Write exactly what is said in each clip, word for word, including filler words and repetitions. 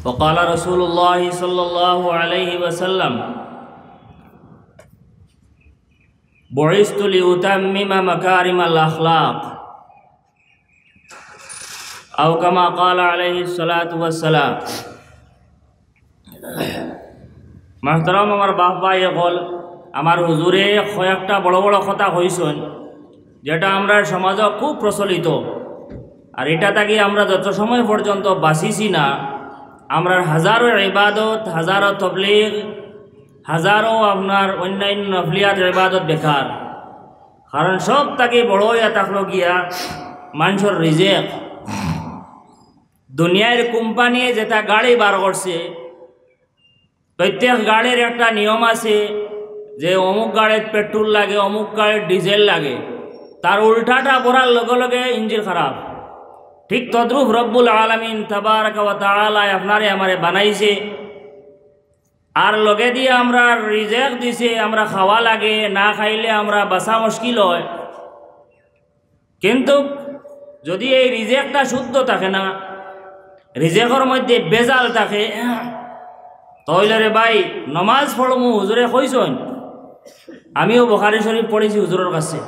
وقال رسول الله صلى الله عليه وسلم بعثت لأتمم مكارم الأخلاق أو كما قال عليه الصلاة والسلام। محترم আমার বাপ ভাই হল আমার হুজুরে কয়েকটা বড় বড় কথা কইছেন যেটা আমরা সমাজে খুব প্রচলিত, আর এটা থেকে আমরা যত সময় পর্যন্ত বাঁচিছি না আমরা হাজারো ইবাদত, হাজারো তবলিগ, হাজারো আপনার অন্যান্য নফলিয়াত ইবাদত বেকার। কারণ সব তাকে বড় হইয়া থাকলো গিয়া মানুষের রিজেক। দুনিয়ার কোম্পানি যেটা গাড়ি বার করছে, প্রত্যেক গাড়ির একটা নিয়ম আছে যে অমুক গাড়ির পেট্রোল লাগে, অমুক গাড়ির ডিজেল লাগে, তার উল্টাটা পড়ার লগে লগে ইঞ্জিন খারাপ। ঠিক তদ্রুপ রব্বুল আলামিন তাবারাকা ওয়া তাআলা আপনারে আমারে বানাইছে, আর লগে দিয়ে আমরা রিজেক দিছে, আমরা খাওয়া লাগে, না খাইলে আমরা বাঁচা মুশকিল হয়। কিন্তু যদি এই রিজেকটা শুদ্ধ থাকে না, রিজেকের মধ্যে বেজাল থাকে, তাহলে রে ভাই নমাজ পড়মু হুজুরে কইছেন। আমিও বুখারী শরীফ পড়েছি হুজুরের কাছে,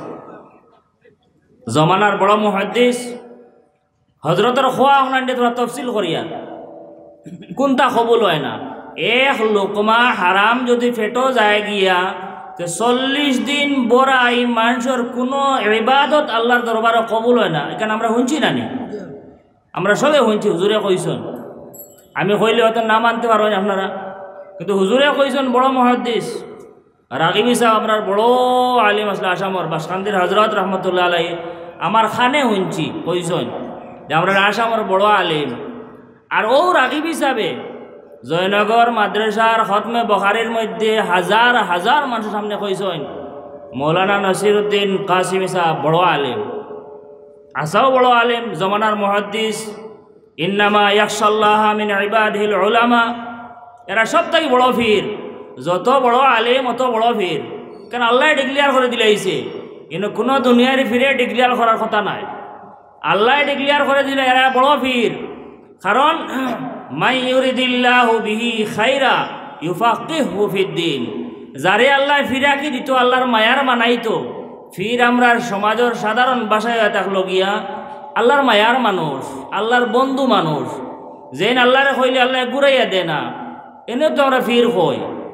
জমানার বড় মুহাদ্দিস হজরতের খোয়া আপনার তোরা তফসিল করিয়া কোনটা কবুল হয় না। এক লোকমা হারাম যদি ফেটো যায় গিয়া তো চল্লিশ দিন বড়াই মানুষের কোনো ইবাদত আল্লাহর দরবারে কবুল হয় না। এখানে আমরা শুনছি না নি? আমরা সবে শুনছি হুজুরে কইছেন। আমি কইলে হয়তো না মানতে পারবেন আপনারা, কিন্তু হুজুরে কইছেন বড় মুহাদ্দিস রাগিবি সাহেব আপনার বড় আলিম আসলে আসামর বাসকান্দির হজরত রহমতুল্লাহ আলাইহি আমার খানে শুনছি কইছেন যে আমরা আসামর বড় আলিম। আর ও রাগিবি সাহেবে জয়নগর মাদ্রাসার খতমে বুখারীর মধ্যে হাজার হাজার মানুষের সামনে কইছেন মৌলানা নসিরউদ্দিন কাসিমি সাহেব বড় আলিম, আসাও বড় আলিম, জমানার মুহাদ্দিস। ইন্নামা ইয়াখশাল্লাহ মিন ইবাদিহিল উলামা, এরা সব থেকে বড় ফির। যত বড় আলিম অত বড় ফির, কারণ আল্লাহ ডিক্লিয়ার করে দিলাইছে। কিন্তু কোনো দুনিয়ার ফিরে ডিক্লিয়ার করার কথা নাই, আল্লাহ ডিক্লিয়ার করে দিলে এরা বড় ফির। কারণ মাই ইউরিদিল্লাহু বিহি খাইরা ইউফাক্কিহু ফিদ্দিন, যারে আল্লাহ ফিরা কি দিত আল্লাহর মায়ার মানাইতো। ফির আমরা সমাজের সাধারণ ভাষায় থাকলো গিয়া আল্লাহর মায়ার মানুষ, আল্লাহর বন্ধু মানুষ, যেন আল্লাহরে কইলে আল্লাহ ঘুরাইয়া দে না, এনে তো আমরা ফির হই।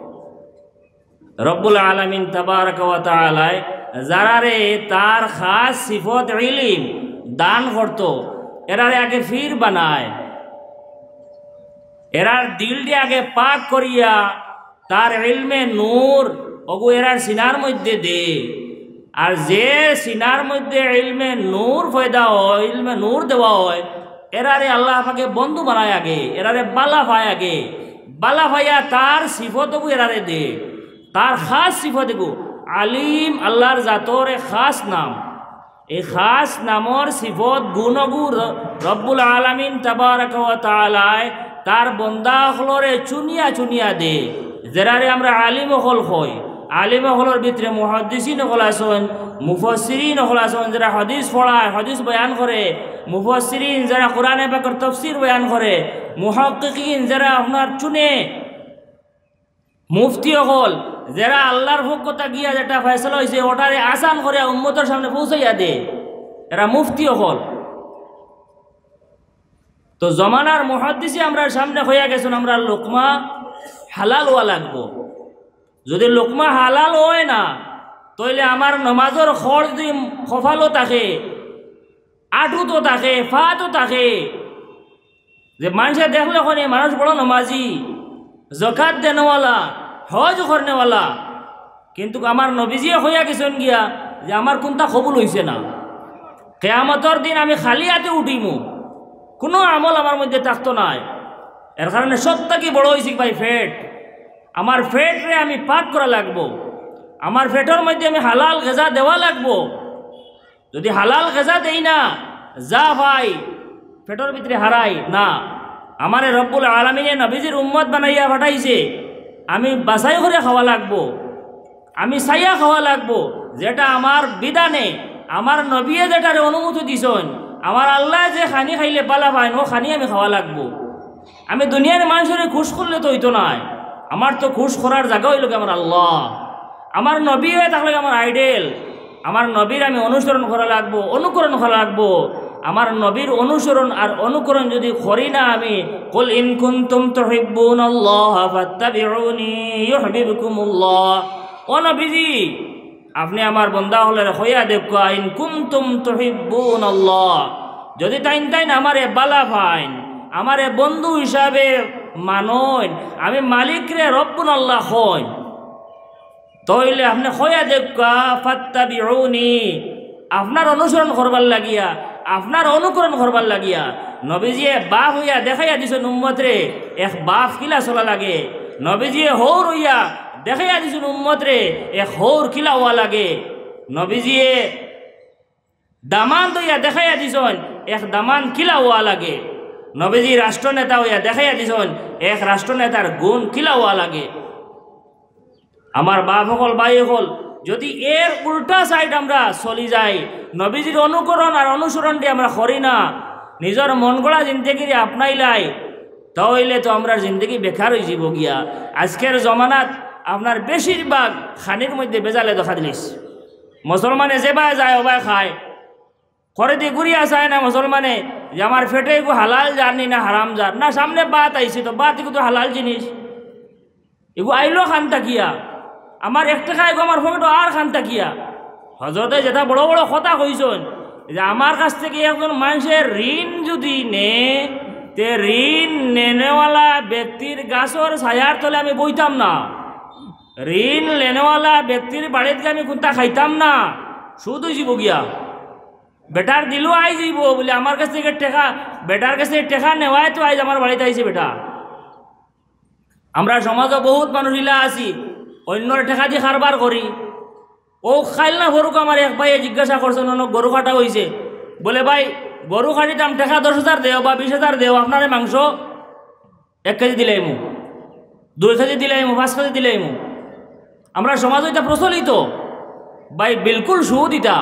রব্বুল আলামিন তাবারাকা ওয়া তাআলা যারারে তার খাস সিফত ইলম দান করত, এরারে আগে ফির বানায়, এরার দিলটি আগে পাক করিয়া তার ইলমে নূর ওগো এরার সিনার মধ্যে দে। আর যে সিনার মধ্যে ইলমে নূর পয়দা হয়, ইলমে নূর দেওয়া হয়, এরারে আল্লাহ পাকে বন্ধু বানায় আগে, এরারে বালা পায় আগে, বালা পাইয়া তার সিফতগু এরারে দে, তার খাস সিফতগু। আলিম আল্লাহর জাতর খাস নাম, এই খাস নামর সিফত গুণগু রব্বুল আলামিন তাবারাকা ওয়া তাআলা তার বন্দা হলরে চুনিয়া চুনিয়া দে। যেরারে আমরা আলিম হল হই, আলিম হলর ভিতরে মুহাদ্দিসিন হল আসেন, মুফাসসিরিন হল আসেন যারা হাদিস পড়ায়, হাদিস বয়ান করে, মুফাসসিরিন যারা কোরআনে পাকের তাফসীর বয়ান করে, মুহাক্কিকিন যারা আপনার চুনে, মুফতি হল যারা আল্লাহর পক্ষতা গিয়া যেটা ফয়সালা হয়েছে ওটারে আসান করে উম্মতের সামনে পৌঁছাইয়া দে, এরা মুফতি হল। তো জমানার মুহাদ্দিসি আমরা সামনে হইয়া গেছেন, আমরা লোকমা হালাল হওয়া লাগবো। যদি লোকমা হালাল হয় না, তাইলে আমার নমাজের খর যদি কফালও থাকে, আঁটুতো থাকে, ফাতো থাকে, যে মানুষে দেখলে ওখানে মানুষ বড় নমাজি, জকাত দেনওয়ালা, হজ করনেওয়ালা, কিন্তু আমার নবীজিয়ে হইয়া গেছেন গিয়া যে আমার কোনটা কবুল হইছে না। কিয়ামতের দিন আমি খালি হাতে উঠিমু, কোনো আমল আমার মধ্যে থাকতো নাই। এর কারণে সব থেকে বড় হয়েছি ভাই ফেট। আমার ফেটরে আমি পাক করা লাগবো, আমার ফেটের মধ্যে আমি হালাল গেজা দেওয়া লাগবো। যদি হালাল গেজা দেই না, যা ভাই ফেটের ভিতরে হারাই না। আমারে রব্বুল আলামিনে নবীজির উম্মত বানাইয়া পাঠাইছে, আমি বাছাই করে খাওয়া লাগবো, আমি ছাইয়া খাওয়া লাগবো, যেটা আমার বিধানে আমার নবীয়ে যেটারে অনুমতি দিছেন, আমার আল্লাহ যে খানি খাইলে পালা পায় ও খানি আমি খাওয়া লাগবো। আমি দুনিয়ার মানুষের খুশ করলে তো হইতো নাই, আমার তো খুশ করার জায়গা হইল আমার আল্লাহ। আমার নবী হয়ে থাকলে আমার আইডেল, আমার নবীর আমি অনুসরণ করা লাগবো, অনুকরণ করা লাগবো। আমার নবীর অনুসরণ আর অনুকরণ যদি করি না আমি, কুল ইন কুনতুম তুহিব্বুনাল্লাহ ফাত্তাবিউনি ইউহিব্বুকুমুল্লাহ, ও নবীজি আপনি আমার বান্দা হলে হইয়া দেখো, ইন কুনতুম তুহিব্বুনাল্লাহ, যদি তাইন তাইন আমারে বালা পাইন, আমারে বন্ধু হিসাবে মানইন, আমি মালিক রে রব্বুন আল্লাহ হইন, তাইলে আপনি হইয়া দেখা ফাত্তাবিউনি, আপনার অনুসরণ করবার লাগিয়া, আপনার অনুকরণ করবার লাগিয়া। নবীজিয়ে বাপ হইয়া দেখাইয়া দিছেন উম্মত রে এক বাপ কিলা চলা লাগে, নবীজিয়ে হৌর হইয়া দেখাইয়া দিছেন উম্মত রে এক হৌর কিলা হওয়া লাগে, নবীজিয়ে দামান হইয়া দেখাইয়া দিছেন এক দামান কিলা হওয়া লাগে, নবীজি রাষ্ট্রনেতা হইয়া দেখাইয়া দিছেন এক রাষ্ট্রনেতার গুণ কিলা হওয়া লাগে। আমার বাপ হল ভাই হল, যদি এর উল্টা সাইড আমরা চলি যাই, নবীজির অনুকরণ আর অনুসরণ দিয়ে আমরা করি না, নিজের মন গড়া জিন্দগি আপনাইলাই, তাহলে তো আমরা জিন্দগি বেকার হয়ে যাব গিয়া। আজকের জমানাত আপনার বেশিরভাগ খানির মধ্যে বেজালে দেখা দিলিস, মুসলমানে যেবা যায় ওবাই খায়, করে দিয়ে ঘুরিয়া চায় না মুসলমানে যে আমার ফেটে এগু হালাল জানি না হারাম জান না, সামনে বাত আইছে তো বাত এগু তো হালাল জিনিস, এগু আইলো খান তাকিয়া, আমার এক টাকা এগো আমার ফটো আর খান তাকিয়া। হজরতে যেটা বড় বড় কথা কইছেন যে আমার কাছ থেকে একজন মানুষের ঋণ যদি নে, তে ঋণ নেনেওয়ালা ব্যক্তির গাছর ছায়ার তলে আমি বইতাম না, ঋণ লেনেওয়ালা ব্যক্তির বাড়িতে আমি কোনটা খাইতাম না, শুধু জীব গিয়া বেটার দিলও আই যাইব বলে আমার কাছ থেকে টেকা, বেটার কাছে টেকা নেওয়াই তো আইজ আমার বাড়িতে আইছে বেটা। আমরা সমাজে বহুত মানুষ ইলা আছি অন্যর টেকা দিয়ে কারবার করি, ও খাইল না গরুক। আমার এক ভাইয়ে জিজ্ঞাসা করছেন অনেক গরু কাটা হয়েছে, বলে ভাই গরু কাটিতাম টেকা দশ হাজার দেও বা বিশ হাজার দেও, আপনারে মাংস এক কেজি দিলাই মু, দুই কেজি দিলাই মু, পাঁচ কেজি দিলাই মু। আমরা সমাজ এটা প্রচলিত ভাই, বিলকুল সুদ ইটা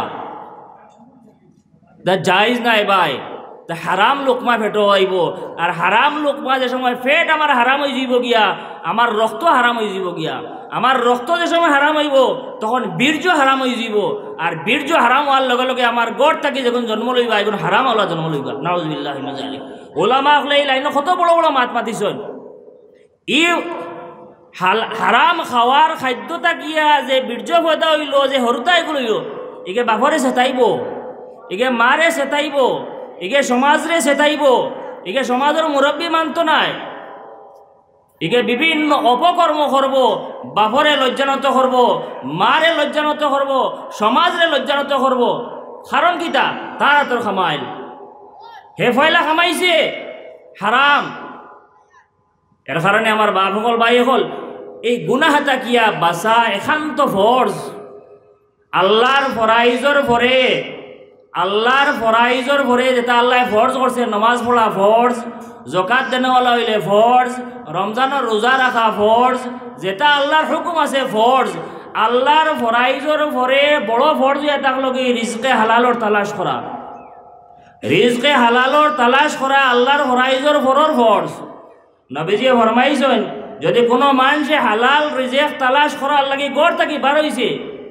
দা জায়জ নাই ভাই, তা হারাম লোকমা ফেটো আইব, আর হারাম লোকমা যে সময় ফেট আমার হারাম হয়ে যাব গিয়া, আমার রক্ত হারাম হয়ে যাব গিয়া, আমার রক্ত যে সময় হারাম হইব তখন বীর্য হারাম হয়ে যাব, আর বীর্য হারাম হওয়ার লগে লগে আমার গড় থাকি যখন জন্ম লইবা এখন হারাম আল্লাহ জন্ম লইবা। নাউজুবিল্লাহি মিন যালিক। ওলামা হলে এই লাইনে কত বড় বড় মাত মাতিছেন, ই হারাম খাওয়ার খাদ্যটা গিয়া যে বীর্য পয়দা হইল, যে হরুতা এগুলো হইল, একে বাপরে চেতাইব, একে মারে চেতাইব, একে সমাজরে চেতাইব, একে সমাজের মুরব্বী মানত নাই, একে বিভিন্ন অপকর্ম করব, বাপরে লজ্জানত করব, মারে লজ্জানত করব, সমাজরে লজ্জানত করব। কারণ কিতা তারা তোর খামাইল, হে ফয়লা খামাইছে হারাম। এর কারণে আমার বাপ হল ভাই হল, এই গুনাহাতা কিয়া বাসা একান্ত ফরজ। আল্লাহর ফরাইজর পরে, আল্লাহর ফরাইজর পরে যেটা আল্লাহ ফরজ করছে, নমাজ পড়া ফরজ, জকাত দেনেওয়ালা হইলে ফরজ, রমজানের রোজা রাখা ফরজ, যেটা আল্লাহর হুকুম আছে ফরজ। আল্লাহর ফরাইজর পরে বড় ফরজ হয়ে থাকলো কি রিজকে হালালর তালাশ করা, রিজকে হালালর তালাশ করা আল্লাহর ফরাইজর পরর ফরজ। নবীজি ফরমাইছেন যদি কোনো মানুষে হালাল রিজেক তালাশ করার লাগি গড় থাকি বার হইছে,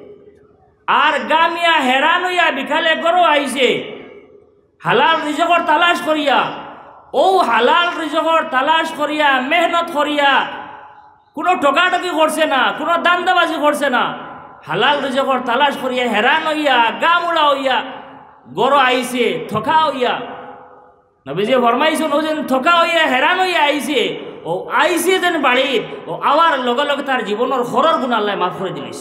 আর গামিয়া হেরান হইয়া বিকালে গড়ও আইছে হালাল রিজকর তালাশ করিয়া, ও হালাল রিজকর তালাশ করিয়া মেহনত করিয়া কোনো ঠকাঠকি করছে না, কোনো দান্দাবাজি করছে না, হালাল রিজকর তালাশ করিয়া হেরান হইয়া গামুড়া হইয়া গড় আইছে ঠকা হইয়া। নবীজি ফরমাইছেন ও যেন ঠকা হইয়া হেরান হইয়া আইছে, ও আইছে যেন বাড়ির, ও আওয়ার লগে লগে তার জীবনের হরর গুণ আল্লাহ মাফ করে দিলিস।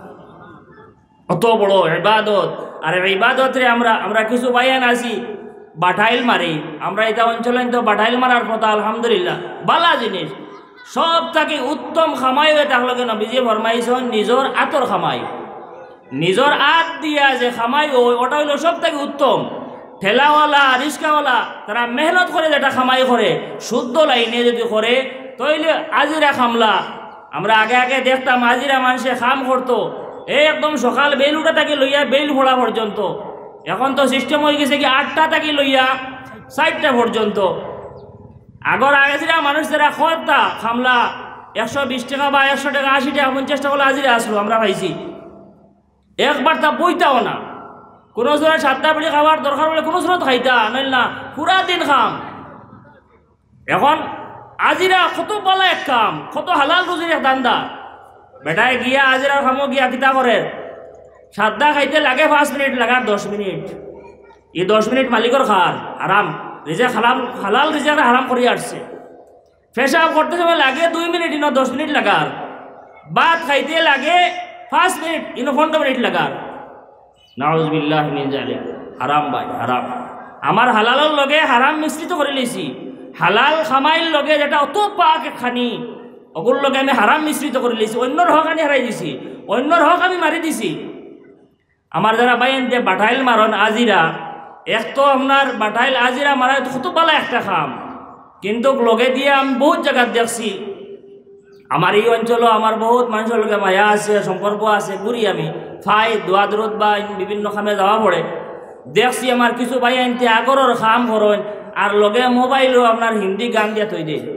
অত বড় ইবাদত, আর ইবাদত রে আমরা আমরা কিছু বাইয়ান আছি বাটাইল মারি, আমরা এটা অঞ্চলে তো বাটাইল মারার কথা আলহামদুলিল্লাহ বালা জিনিস। সব থেকে উত্তম খামাই হয়ে থাকলে নবীজি ফরমাইছেন নিজের আতর খামাই, নিজের আত দিয়া যে খামাই হয় ওটা হইল সব থেকে উত্তম। ঠেলাওয়ালা রিস্কাওয়ালা তারা মেহনত করে যেটা খামাই করে শুদ্ধ লাইনে যদি করে তাইলে আজিরা খামলা। আমরা আগে আগে দেখতাম আজিরা মানুষে খাম করতো এই একদম সকাল বেল উঠা থাকি লইয়া বেল ফোড়া পর্যন্ত। এখন তো সিস্টেম হয়ে গেছে কি আটটা থাকি লইয়া চারটা পর্যন্ত। আগর আগে যেটা মানুষ যারা খরতা খামলা একশো বিশ টাকা বা একশো টাকা আশি টাকা পঞ্চাশ টাকা হলে হাজিরা আসলো আমরা পাইছি, একবার তা বইতাও না। কোনো সময় সাতটা বেড়ে খাবার দরকার বলে কোনো সময় খাইতা নইল না পুরা দিন খাম। এখন আজিরা কত বলা এক কাম, কত হালাল রুজির এক দান্দা। বেটায় গিয়া আজিরা খামো গিয়া কিতা করে, সাতটা খাইতে লাগে পাঁচ মিনিট লাগার দশ মিনিট, এই দশ মিনিট মালিকর খার আরাম রিজেক হালাল হালাল রিজেক হারাম করে আসছে। পেশাব করতে সময় লাগে দুই মিনিট ইনো দশ মিনিট লাগার, ভাত খাইতে লাগে পাঁচ মিনিট ইনো পনেরো মিনিট লাগার। নাউজুবিল্লাহ মিন জালিক, হারাম ভাই হারাম। আমার হালালের লগে হারাম মিশ্রিত করে লিছি, হালাল খামাইল লগে যেটা অত পাক খানি ওগুলোর লগে আমি হারাম মিশ্রিত করে লিছি, অন্যর হক আমি হারাই দিছি, অন্যর হক আমি মারি দিছি। আমার যারা বাইন যে বাটাইল মারন আজিরা, এক তো আপনার বাটাইল আজিরা মারা কত পালা একটা খাম, কিন্তু লগে দিয়ে আমি বহুত জায়গা দেখছি। আমার এই অঞ্চলও আমার বহুত মানুষের লগে মায়া আছে, সম্পর্ক আছে, ঘুরি আমি ফাই দোয়া দূরত বা বিভিন্ন খামে যাওয়া পড়ে দেখছি। আমার কিছু ভাই আনতে আগরের খাম করেন আর লগে মোবাইলও আপনার হিন্দি গান দিয়া থই দে।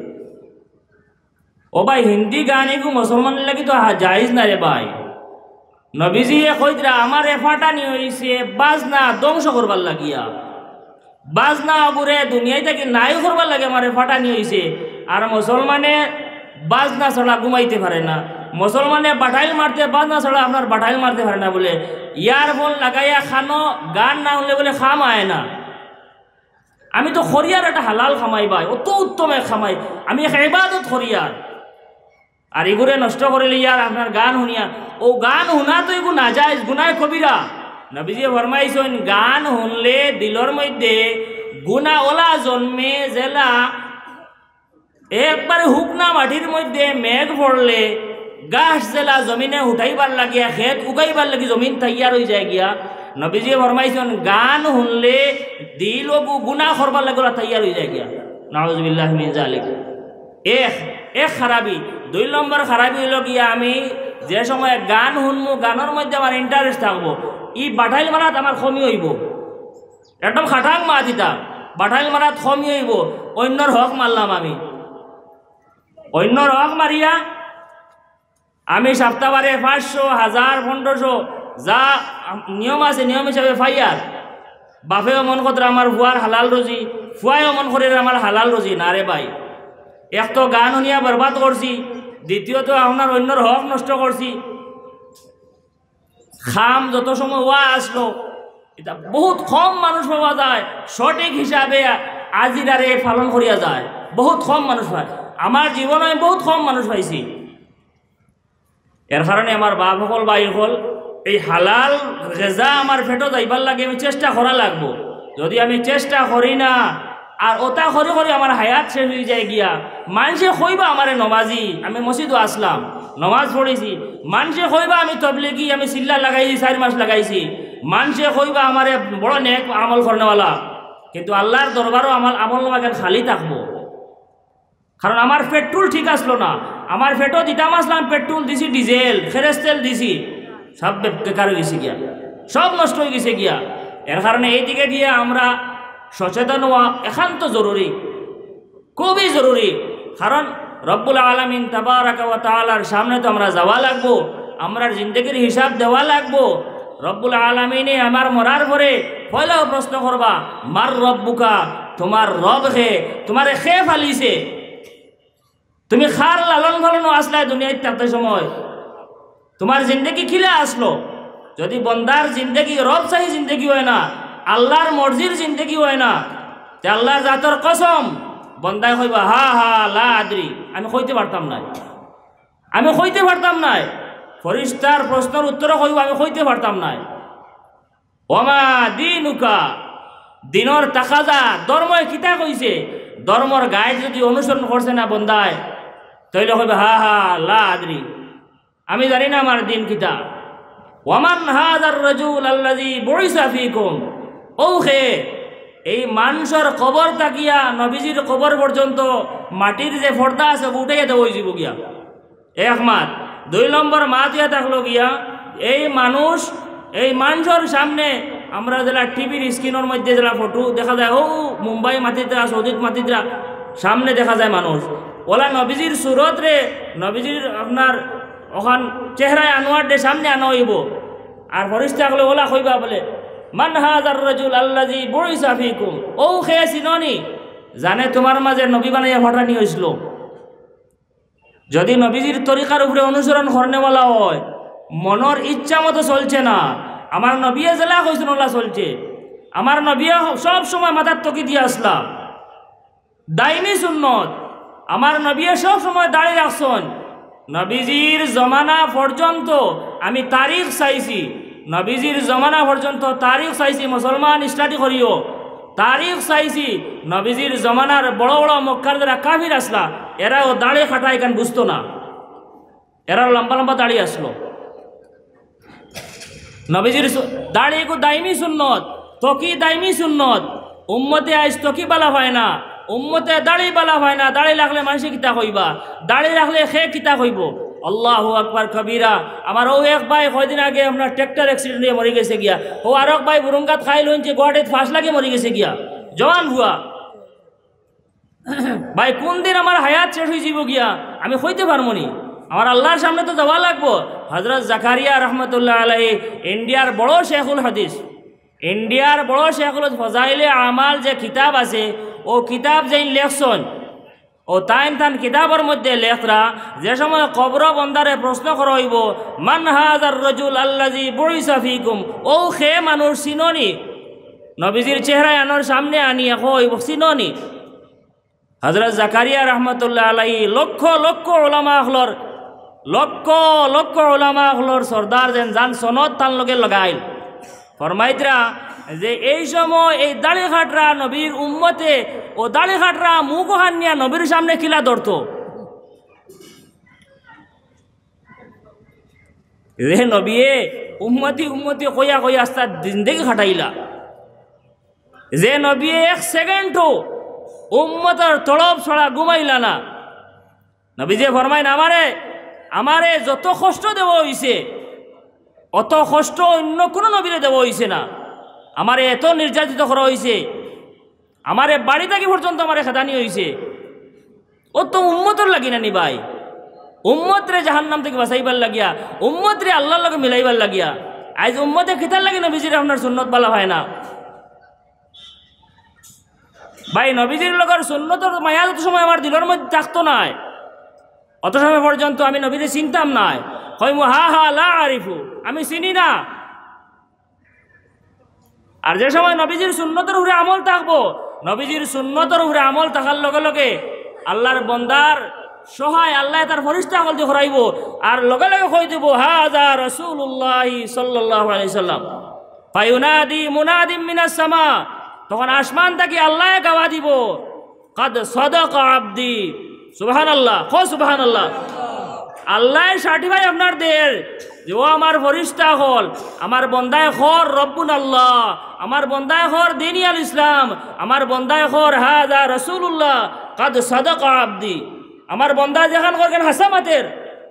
ও ভাই হিন্দি গান এগু মুসলমানের লাগি তো জায়েজ না রে ভাই। নবীজি কইতরা আমার এফাটা নি হইছে বাজনা ধ্বংস করবার লাগিয়া, বাজনা অগুরে দুনিয়ায় থেকে নাই করবার লাগে আমার এফাটা নি হইছে। আর মুসলমানে বাজনা ছাড়া ঘুমাইতে পারে না, মুসলমানে বাটাইল মারতে বাজনা ছাড়া আপনার বাটাইল মারতে পারে না বলে ইয়ারফোন লাগাইয়া খানো গান না হলে বলে খাম আয় না। আমি তো খরিয়ার একটা হালাল খামাই ভাই, অত উত্তম এক খামাই, আমি এক ইবাদত খরিয়ার। আর এগুলো নষ্ট করিলে ইয়ার আপনার গান শুনিয়া, ও গান শুনা তো এগু না যায় গুনায় কবিরা। নবীজি ফরমাইছেন গান শুনলে দিলর মধ্যে গুনা ওলা জন্মে জেলা একবারে হুকনা মাটির মধ্যে মেঘ পড়লে গাছ জেলা জমিনে উঠাইবার লাগিয়া খেত উগাইবার লাগি জমিন তৈয়ার হয়ে যায় গিয়া। নবীজি ফরমাইছেন গান শুনলে দিল ওগু গুনা করবার লাগলা তৈয়ার হয়ে যায় গিয়া। নাউজুবিল্লাহ মিন জালিক। এক এক খারাপি। দুই নম্বর খারাপি হইল গিয়া আমি যে সময় গান শুনবো গানের মধ্যে আমার ইন্টারেস্ট থাকবো, ই বাটাইল মারাত আমার কমি হইব, একদম খাটাং মা দিতা বাটাইল মারাত কমি হইব। অন্যর হক মারলাম আমি, অন্যর হক মারিয়া আমি সপ্তাহবারে পাঁচশো হাজার পনেরোশো যা নিয়ম আছে নিয়ম হিসাবে ফাইয়ার। বাপেও মন করে আমার ভুয়ার হালাল রুজি, ফুয়াইও মন করে আমার হালাল রুজি না রে ভাই। এক তো গান শুনিয়া বরবাদ করছি, দ্বিতীয়ত আপনার অন্যর হক নষ্ট করছি। খাম যত সময় ওয়া আসলো এটা বহুত কম মানুষ পাওয়া যায় সঠিক হিসাবে আজিরারে পালন করিয়া যায়, বহুত কম মানুষ পায়। আমার জীবনে আমি বহুত কম মানুষ পাইছি। এর কারণে আমার বাপ হল ভাই হল এই হালাল গেজা আমার ফেটো যাইবার লাগে আমি চেষ্টা করা লাগবো। যদি আমি চেষ্টা করি না আর ওটা করে করে আমার হায়াত শেষ হয়ে যায় গিয়া, মানুষে কইবা আমারে নমাজি, আমি মসজিদও আসলাম নমাজ পড়েছি, মানুষে কইবা আমি তবলিগি, আমি চিল্লা লাগাইছি চার মাস লাগাইছি, মানুষে কইবা আমারে বড় নেক আমল করেনা, কিন্তু আল্লাহর দরবারও আমার আমল নামাকে খালি থাকবো। কারণ আমার পেট্রোল ঠিক আসলো না, আমার পেটও দিতাম আসলাম পেট্রোল দিছি ডিজেল ফেরেস তেল দিছি, সব বেকার হয়ে গেছে গিয়া, সব নষ্ট হয়ে গেছে গিয়া। এর কারণে এই দিকে দিয়ে আমরা সচেতন হওয়া একান্ত জরুরি, খুবই জরুরি। কারণ রব্বুল আলামিন তাবারাকা ওয়া তাআলার সামনে তো আমরা যাওয়া লাগবো, আমরা জিন্দগির হিসাব দেওয়া লাগবো। রব্বুল আলামিনে আমার মরার পরে পয়লাও প্রশ্ন করবা মার রব্বুকা, তোমার রব হে, তোমারে খে ফালিছে, তুমি খার লালন পালন আসলে দুনিয়ায় থাকতে সময় তোমার জিন্দগি খিলে আসলো। যদি বন্দার জিন্দগি রব চাহি জিন্দগি হয় না, আল্লাহর মর্জির জিন্দগি হয় না, তে আল্লাহর জাতর কসম বন্দায় কইবা হা হা লা আদরি, আমি কইতে পারতাম না, আমি কইতে পারতাম না। ফরিস্তার প্রশ্নের উত্তর কইব আমি কইতে পারতাম না। ওমা দিনুকা, দিনর তাকাজা ধর্ময় কিতা কইছে, ধর্মর গাইড যদি অনুসরণ করছে না বন্দায়, তাইলে কইবা হা হা লা আদরি, আমি জানি না আমার দিন কিতা। ওয়ামান হাযার রাজুল আল্লাযী বুইসা ফীকুম, ওহে এই মানুষের কবর তাকিয়া নবীজির কবর পর্যন্ত মাটির যে পর্দা আছে উঠাইয়া দেওয়া হয়েছিল গিয়া এক মাত। দুই নম্বর মাত ইয়া থাকলো গিয়া এই মানুষ এই মানুষের সামনে আমরা যারা টিভির স্ক্রিনের মধ্যে যারা ফটো দেখা যায়, ও মুম্বাই মাতিদ্রা সৌদিত মাতিদ্রা সামনে দেখা যায় মানুষ ওলা নবীজির সুরত রে নবীজির আপনার ওখান চেহারায় আনোয়ার দে সামনে আনা হইব আর ফরিস্তা গেলে ওলা কইবা বলে মান হাজার রাজুল আল্লাজি বুইসা ফিকুম ও খেয়ে চিননি জানে তোমার মাঝে নবী বানাইয়া ফাটানি হয়েছিল। যদি নবীজির তরিকার উপরে অনুসরণ করনেওয়ালা হয়, মনের ইচ্ছা মতো চলছে না, আমার নবিয়ে জেলা কইছেন ওলা চলছে, আমার নবিয়ে সব সময় মাথার তকি দিয়ে আসলাম দাইমি সুন্নত, আমার নবিয়ে সব সময় দাঁড়িয়ে রাখছেন। নবীজির জমানা পর্যন্ত আমি তারিখ চাইছি, নবীজির জমানা পর্যন্ত তারিখ চাইছি, মুসলমান স্টাডি করিও তারিখ চাইছি। নবীজির জমানার বড় বড় মক্কার যারা কাফির আসলা এরাও দাঁড়িয়ে খাটা এখান বুঝতো না, এরাও লম্বা লম্বা দাঁড়িয়ে আসলো। নবীজির দাঁড়িয়ে কো দাইমি সুন্নত, তকি দাইমি সুন্নত। উম্মতে আইস তকি বালা হয় না, উম্মতে দাড়ি বালা হয় না। দাড়ি রাখলে মানুষে কিতা কইবা, দাড়ি রাখলে সে কিতা কইব। আল্লাহু আকবার কবিরা। আমার ও এক ভাই কয়দিন আগে আপনার ট্রেক্টর অ্যাক্সিডেন্ট হয়ে মরে গেছে গিয়া, ও আর এক ভাই বুরঙ্গাত খাই লইছে গুয়াহাটিত ফাঁস লাগে মরে গেছে গিয়া, জওয়ান ভুয়া ভাই। কোন দিন আমার হায়াত শেষ হয়ে যাব গিয়া আমি কইতে পারবো নি, আমার আল্লাহর সামনে তো যাওয়া লাগবো। হযরত জাকারিয়া রহমতুল্লাহ আলাইহি ইন্ডিয়ার বড় শেখুল হাদিস, ইন্ডিয়ার বড় শেখুল ফজাইলে আমাল যে কিতাব আছে ও কিতাব যেই লেখছন ও তাইন তান কিতাবের মধ্যে লেখরা যে সময় কবর বন্দারে প্রশ্ন করা হইব মান হাজার রাজুল আল্লাজি বুইসা ফিকুম, ও খে মানুষ চিননি, নবীজির চেহারায় আনোর সামনে আনিয়া কইব চিননি। হযরত জাকারিয়া রহমতুল্লাহ আলাইহি লক্ষ লক্ষ ওলামা আখলর লক্ষ লক্ষ ওলামা আখলর সর্দার যেন জান সনদ তান লগে লগাইল। ফরমাইতরা যে এই সময় এই দাড়িঘাটরা নবীর উম্মতে ও দাড়িঘাটরা মুখ হানিয়া নবীর সামনে কিলা ধরত। রে নবীয়ে উম্মতি উম্মতি কইয়া কইয়া আস্তা জিন্দেগি খাটাইলা, যে নবী এক সেকেন্ডও উম্মতের তড়প ছড়া ঘুমাইলা না। নবী যে ফরমাইন আমারে আমারে যত কষ্ট দেওয়া হইছে অত কষ্ট অন্য কোনো নবীরে দেওয়া হইছে না। আমারে এত নির্যাতিত করা হয়েছে, আমারে বাড়ি থাকি পর্যন্ত আমারে খেদানি হয়েছে, ও তো উম্মতর লাগি না নি ভাই। উম্মতরে জাহান্নাম থেকে বাঁচাইবার লাগিয়া, উম্মতরে আল্লাহর লগে মিলাইবার লাগিয়া আজ উম্মতে খিতার লাগি নবীজির আপনার সুন্নত বালা হয় না ভাই। নবীজির লগের সুন্নতর মায়া যত সময় আমার দিলের মধ্যে থাকতো নাই অত সময় পর্যন্ত আমি নবীরে চিনতাম নাই। কইমু হা হা লা আরিফু, আমি চিনি না। আর যে সময় নবীজির সুন্নতের উপরে আমল থাকবো, নবীজির সুন্নতের উপরে আমল থাকার লগে লগে আল্লাহর বন্দার সহায় আল্লাহ তার ফরিস্তা আমল দিয়ে করাইব আর লগে লগে কই দেব হাযা রাসূলুল্লাহ সাল্লাল্লাহু আলাইহি সাল্লাম। ফায়ুনাদি মুনাদিম মিনাস সামা, তখন আসমান থেকে আল্লাহ গাওয়া দিব কাদ সাদাকা আবদি। সুবহানাল্লাহ, কো সুবহানাল্লাহ। আল্লাহ সার্টিফাই আপনার দের যে ও আমার ফরিস্তা হল, আমার বন্দায় খর রব্বুন আল্লাহ, আমার বন্দায় খর দিনী আল ইসলাম, আমার বন্দায় খর হাযা রাসূলুল্লাহ কাদ সাদাকা আবদি। আমার বন্দা যেখান করবেন হাসামাতের,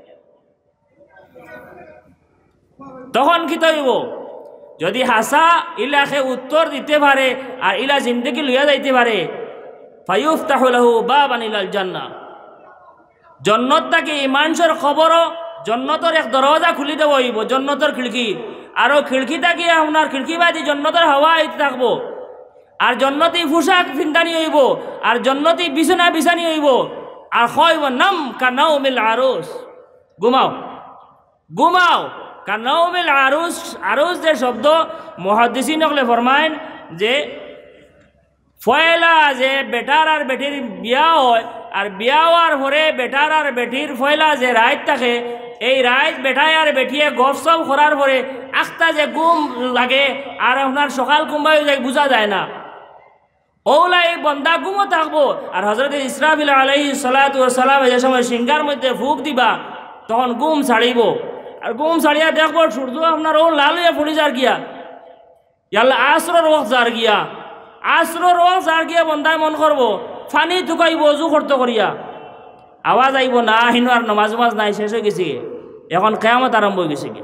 তখন কি তৈব যদি হাসা ইলাকে উত্তর দিতে পারে আর ইলা জিন্দেগি লইয়া যাইতে পারে, ফায়ুফতাহু লাহু বাবান ইলাল জান্নাহ। জন্নত থেকে মানুষের খবরও জন্নতর এক দরজা খুলি দেব হইব, জন্নতর খিড়কি, আর ও খিড়কি থাকি আপনার খিড়কি বাদি জন্নতর হাওয়া আইতে থাকবো, আর জন্নতি পোশাক ফিন্দানি হইব, আর জন্নতি বিছানা বিছানি হইব, আর কইব নাম কানাউমিল আরুস, ঘুমাও ঘুমাও। কানাউমিল আরুস, আরুস যে শব্দ মুহাদ্দিসিন হলে ফরমাইন যে ফয়লা যে বেটার আর বেটির বিয়া হয়, আর বিয়া হওয়ার পরে বেটার আর বেটির ফয়লা যে রাইত থাকে, এই রাইত বেটায় আর বেটিয়ে গপ সপ করার পরে আখতা যে ঘুম লাগে আর আপনার সকাল কুম্বাই যায় বোঝা যায় না, ওলা এই বন্দা ঘুমও থাকবো। আর হযরত ইসরাফিল আলাইহিস সালাতু ওয়াস সালাম যে সময় সিংহার মধ্যে ফুক দিবা তখন ঘুম ছাড়িব, আর ঘুম ছাড়িয়া দেখবো সূর্য আপনার ও লাল হইয়া পড়ি যার গিয়া, ইয়াল্লা আসরের ওয়াক্ত যার গিয়া, আসরের ওয়াক্ত যার গিয়া বন্দায় মন করবো ফানি থুকাইব অজু করতে করিয়া, আওয়াজ আইব না হিনু আর নমাজ মাজ নাই, শেষ হয়ে গেছে, এখন কিয়ামত আরম্ভ হয়ে গেছে।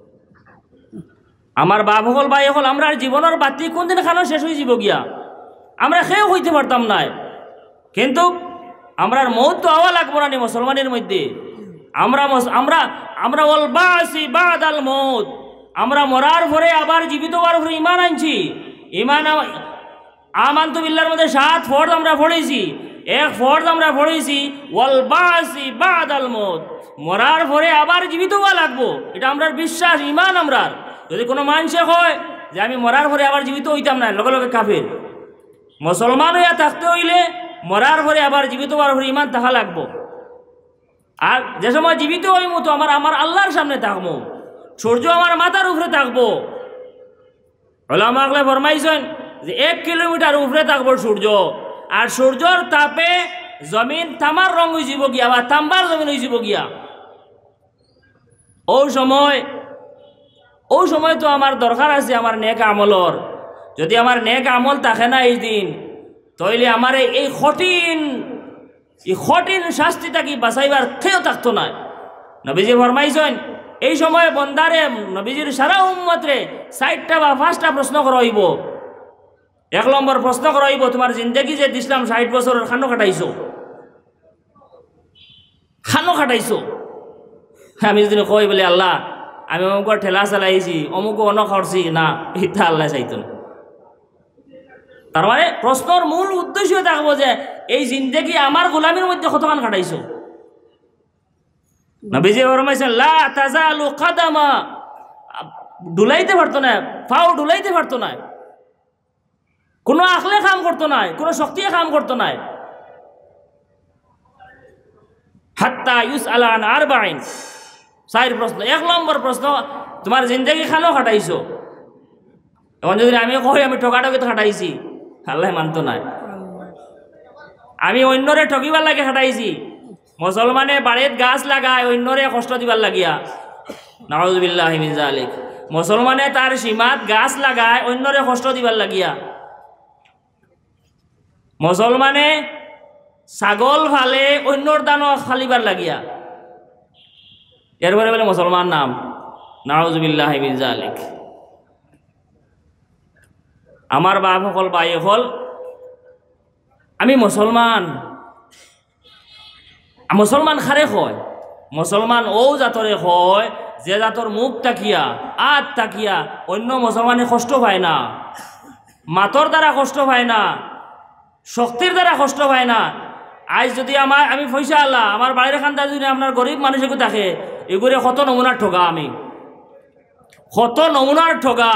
আমার বাপ হল ভাই হল আমরা জীবনের বাতি কোনদিন খানো শেষ হয়ে যাব গিয়া, আমরা খেয়েও হইতে পারতাম না। কিন্তু আমরার মৌত তো হওয়া লাগবো না নি মুসলমানের মধ্যে। আমরা আমরা আমরা ওয়াল বাসি বাদাল মৌত, আমরা মরার পরে আবার জীবিত হওয়ার পরে ইমান আনছি। ইমান আমানতু বিল্লাহর মধ্যে সাত ফরজ আমরা পড়েছি। এক ফরজ আমরা পড়েছি ওয়াল বাসি বাদাল মৌত, মরার পরে আবার জীবিত হওয়া লাগবো, এটা আমরার বিশ্বাস, ইমান আমরার। যদি কোনো মানুষে হয় যে আমি মরার পরে আবার জীবিত হইতাম না, লগে লগে কাফের। মুসলমান হইয়া থাকতে হইলে মরার পরে আবার জীবিত হওয়ার পরে ইমান থাকা লাগবো। আর যে সময় জীবিত হইমু তো আমার আমার আল্লাহর সামনে থাকবো, সূর্য আমার মাথার উপরে থাকবো। ওলামা আগলে ফরমাইছেন যে এক কিলোমিটার উপরে থাকবো সূর্য, আর সূর্যর তাপে জমিন তামার রং হয়ে যাব গিয়া বা তাম্বার জমিন হয়ে যাব গিয়া। ও সময় ও সময় তো আমার দরকার আছে আমার নেক আমলর। যদি আমার নেক আমল থাকে না এই দিন, তাইলে আমার এই কঠিন এই কঠিন শাস্তিটা কি বাঁচাইবার খেয়েও থাকতো না। নবীজি ফরমাইছেন এই সময় বন্দারে নবীজির সারা উম্মতরে ষাটটা বা পাঁচটা প্রশ্ন করা হইব। এক নম্বর প্রশ্ন করা হইব, তোমার জিন্দগি যে দিছিলাম ষাট বছরের খানো খাটাইছো, খানো খাটাইছো। আমি যদি কই বলে আল্লাহ আমি অমুক ঠেলা চালাইছি, অমুক অন খরছি, না, এটা আল্লাহ চাইতো না। তার মানে প্রশ্নর মূল উদ্দেশ্য থাকবো যে এই জিন্দেগি আমার গোলামির মধ্যে কতক্ষণ কাটাইছো। নবীজি ফরমাইছেন লা তাজালু কাদামা, ডুলাইতে পারতো না, পাও ডুলাইতে পারতো না, কোনো আখলে কাম করতো না, কোনো শক্তিয়ে কাম করতো না। হাত্তা ইউসআলা আন আরবাইন, চার প্রশ্ন। এক নম্বর প্রশ্ন, তোমার জিন্দেগি খানো খাটাইছো। এখন যদি আমি কই আমি ঠকাঠকিতে খাটাইছি, আল্লাহ মানতো না। আমি অন্যরে ঠকিবার লাগে খাটাইছি। মুসলমানে বাড়িত গাছ লাগায় অন্যরে কষ্ট দিবার লাগিয়া, নাউযুবিল্লাহি মিন যালিক। মুসলমানে তার সীমাত গাছ লাগায় অন্যরে কষ্ট দিবার লাগিয়া। মুসলমানে ছাগল ফালে অন্যর দানও ফালিবার লাগিয়া। এরপরে বলে মুসলমান নাম, নাউযুবিল্লাহি মিন যালিক। আমার বাপ হল ভাই হল আমি মুসলমান। মুসলমান খারে হয়, মুসলমান ও জাতরে হয় যে জাতর মুখ তাকিয়া আত তাকিয়া অন্য মুসলমানে কষ্ট পায় না, মাতর দ্বারা কষ্ট পায় না, শক্তির দ্বারা কষ্ট পায় না। আজ যদি আমার আমি পয়সা আল্লাহ আমার বাড়ির খানটা যদি আপনার গরিব মানুষকে থাকে, এগুলো কত নমুনার ঠগা, আমি কত নমুনার ঠগা,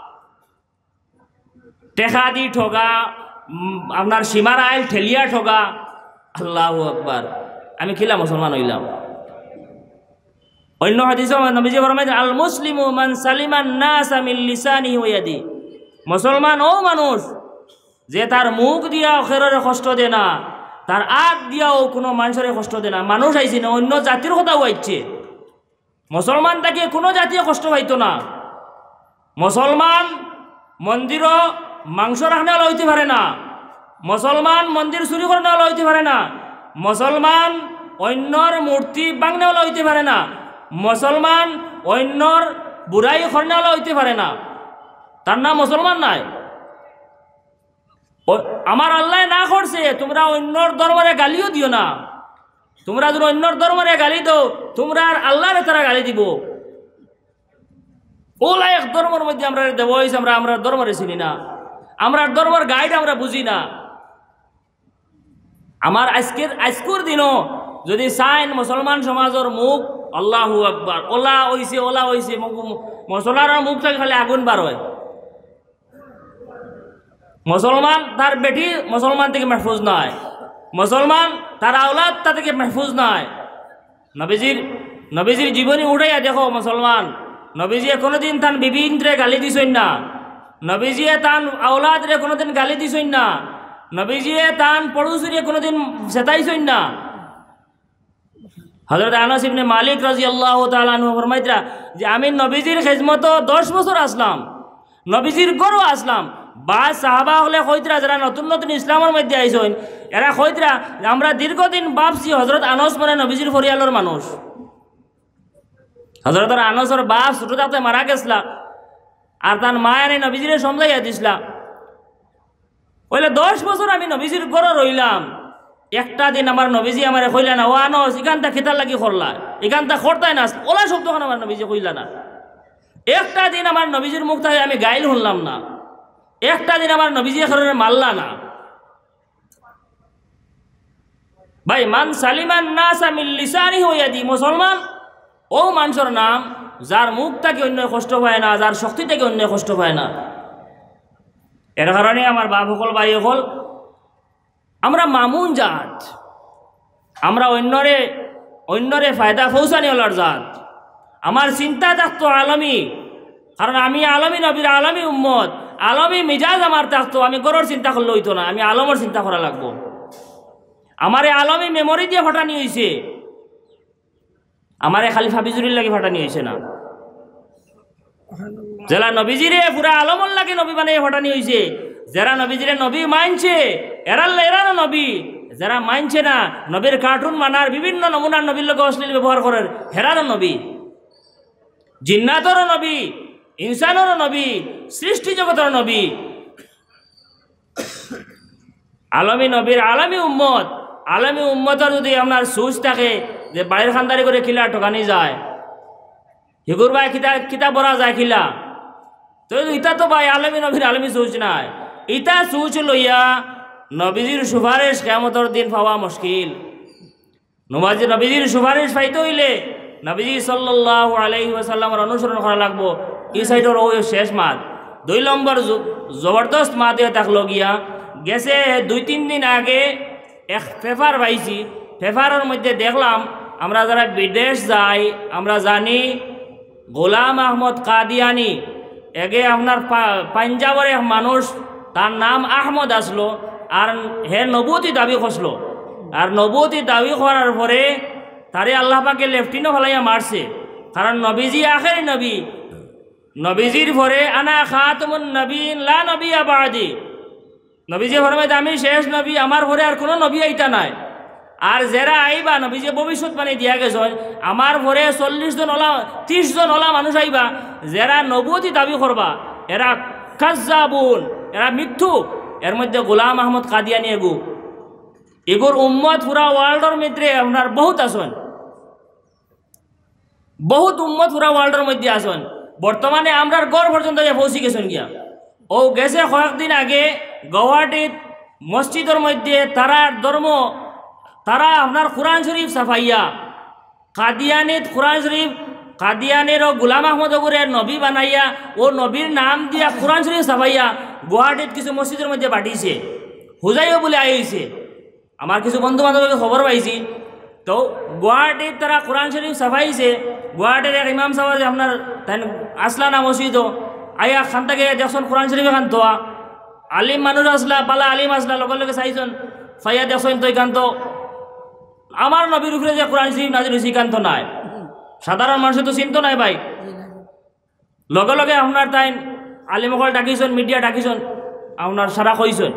টেকা দি ঠগা, আপনার সীমার আইল ঠেলিয়া ঠগা। আল্লাহু আকবার, আমি খিলা মুসলমান হইলাম। অন্য হাদিসে নবীজি ফরমাইছেন আল মুসলিমু মান সালিমান নাস মিন লিসানিহি ওয়া ইয়াদি, মুসলমান ও মানুষ যে তার মুখ দিয়া অখেরের কষ্ট দেয় না, তার আগ দিয়াও কোনো মানুষের কষ্ট দেয় না। মানুষ আইছে না, অন্য জাতির কথাও আইছে। মুসলমান তাকে কোনো জাতীয় কষ্ট পাইতো না। মুসলমান মন্দিরও মাংস রাখনে হইতে পারে না, মুসলমান মন্দির চুরি করে নেওয়া হইতে পারে না, মুসলমান অন্যর মূর্তি ভাঙনে হইতে পারে না, মুসলমান অন্যর বুড়াই খরনে হইতে পারে না, তার নাম মুসলমান নাই। আমার আল্লাহ না করছে তোমরা অন্যর দরবারে গালিও দিও না। তোমরা যদি অন্যর দরবারে গালি দাও, তোমরা আর আল্লাহরে তারা গালি দিব। ওলা এক ধর্মের মধ্যে আমরা দেব হয়েছে, আমরা আমরা ধর্মরে চিনি না, আমরা ধর্মের গাইড আমরা বুঝি না। আমার আজকের আজকের দিনও যদি চাইন মুসলমান সমাজের মুখ আল্লাহু আকবার, ওলা হইছে ওলা হইছে, মশলার মুখ থেকে খালি আগুন বার হয়। মুসলমান তার বেটি মুসলমান থেকে মাহফুজ নয়, মুসলমান তার আওলাদ তা থেকে মাহফুজ নয়। নবীজির নবীজির জীবনী উঠাইয়া দেখো মুসলমান, নবীজিয়ে কোনোদিন তান বিবিনরে গালি দিছেন না, নবীজিয়ে তান আওলাদরে কোনোদিন গালি দিছেন না, নবীজিয়ে তান পড়োশিরে কোনোদিন চেতাইছেন না। হযরত আনাস ইবনে মালিক রাদিয়াল্লাহু তাআলা আনহু ফরমাইতরা যে আমি নবীজির খিদমত দশ বছর আসলাম, নবীজির গরো আসলাম। বা সাহাবা হলে কইতরা যারা নতুন নতুন ইসলামের মধ্যে আইছেন, এরা কইতরা আমরা দীর্ঘদিন ভাবছি হযরত আনাস মানে নবীজির পরিয়ালের মানুষ। হযরত আনাসের বাপ ছোট থাকতে মারা গেছলা, আর তার মা এনে নবীজিরে সমঝাইয়া দিছিলা। বলে দশ বছর আমি নবীজির গরো রইলাম, একটা দিন আমার নবীজি আমার কইলা না ও আনো এখানটা খেতার লাগি করলা এখানটা খরতাই না ওলা শব্দখান আমার নবীজি কইলা না। একটা দিন আমার নবীজির মুখ থেকে আমি গাইল শুনলাম না, একটা দিন আমার নবীজি এখানে মারলা না। ভাই মান সালিমান নাসা মিন লিসানিহি ওয়া ইয়াদিহি, মুসলমান ও মানুষের নাম যার মুখ থেকে অন্য কষ্ট পায় না, যার শক্তি থেকে অন্য কষ্ট পায় না। এর কারণে আমার বাপ সকল ভাই সকল আমরা মামুন জাত, আমরা অন্যরে অন্যরে ফায়দা পৌঁছানি হলার জাত। আমার চিন্তা থাকতো আলমী, কারণ আমি আলমী নবীর আলমী উম্মত, আলমী মিজাজ আমার থাকতো, আমি গরুর চিন্তা করলে হইতো না, আমি আলমর চিন্তা করা লাগবো। আমার এই আলমী মেমোরি দিয়ে ফাটানি হয়েছে, আমার খালি ফাবিজুরির লাগে ফাটানি হয়েছে না। যারা নবীজিরে পুরা আলমর লাগে নবী বানিয়ে ফাটানি হয়েছে, যারা নবীজিরে নবী মানছে এরাল এরানো নবী, যারা মানছে না নবীর কার্টুন মানার বিভিন্ন নমুনার নবীর লোক অশ্লীল ব্যবহার করার হেরানো নবী, জিন্নাতরও নবী, ইনসানেরও নবী, সৃষ্টি জগতের নবী, আলমী নবীর আলমী উম্মত। আলমী উম্মতের যদি আপনার সুচ থাকে যে বাড়ির খানদারি করে খিলা ঠকানি যায়, হিগুর ভাই কিতা কিতা বরা যায় খিলা, তো ইটা তো ভাই আলমী নবীর আলমী সুচ নাই। ইটা সুচ লইয়া নবীজির সুপারিশ কিয়ামতের দিন পাওয়া মুশকিল। নমাজি নবীজির সুপারিশ পাইতে হইলে নবীজি সাল্লাল্লাহু আলাইহি ওয়াসাল্লামের অনুসরণ করা লাগবো। এই সাইডের ওই শেষ মাত। দুই নম্বর জবরদস্ত মাত হয়ে থাকলো গিয়া গেছে দুই তিন দিন আগে এক পেপার পাইছি, পেপারের মধ্যে দেখলাম আমরা যারা বিদেশ যাই আমরা জানি গোলাম আহমদ কাদিয়ানি, এগে আপনার পাঞ্জাবের এক মানুষ তার নাম আহমদ আসলো, আর হে নবুতি দাবি করছিল, আর নবুতি দাবি করার পরে তারে আল্লাহ পাকে লেফটিনও ফলাইয়া মারছে। কারণ নবীজি আখেরি নবী, নবীজির পরে আনা খাতামুন নবীন লা নবিয়্যা বা'দি, নবীজি ফরমাইতে আমি শেষ নবী, আমার পরে আর কোনো নবী আইতা নাই। আর যারা আইবা নবীজি ভবিষ্যৎ বাণী দিয়া গেছেন আমার পরে চল্লিশ জন ওলা ত্রিশ জন ওলা মানুষ আইবা, যারা নবুতি দাবি করবা এরা কাজ্জাবুন, এরা মিথ্যু। এর মধ্যে গোলাম আহমদ কাদিয়ানি এগু, এগুর উম্মত পুরা ওয়ার্ল্ডের মধ্যে আপনার বহুত আসন, বহুত উম্মত পুরা ওয়ার্ল্ডের মধ্যে আসন। বর্তমানে আমরা গড় পর্যন্ত পৌঁছে গেছেন গিয়া। ও গেছে কয়েকদিন আগে গুয়াহাটিত মসজিদের মধ্যে তারা ধর্ম তারা আপনার কোরআন শরীফ সাফাইয়া, কাদিয়ানিত কোরআন শরীফ কাদিয়ানের ও গোলাম আহমদ গুরের নবী বানাইয়া ও নবীর নাম দিয়া কোরআন শরীফ সাফাইয়া গুয়াহাটিত কিছু মসজিদের মধ্যে পাঠিয়েছে, হুজাইও বলে আইছে। আমার কিছু বন্ধু বান্ধবকে খবর পাইছি, তো গুয়াহাটির তারা কোরআন শরীফ সাফাইছে। গুয়াহাটির এক ইমাম সাহেব আপনার আসলা না মসজিদ আইয়া খান থেকে দেখছেন কোরআন শরীফ এখান তোয়া আলিম মানুষ আসলা পালা আলিম আসলা লগে লগে চাইছেন ফাইয়া দেখছেন তো এখান তো আমার নবীর উপরে যে কোরআন শরীফ নাজিল হয়েছে এখান তো নাই, সাধারণ মানুষের তো চিন্তা নাই ভাই। লগে লগে আপনার তাই আলিমকল ডাকিছেন, মিডিয়া ডাকিছেন, আপনার সারা কইছেন।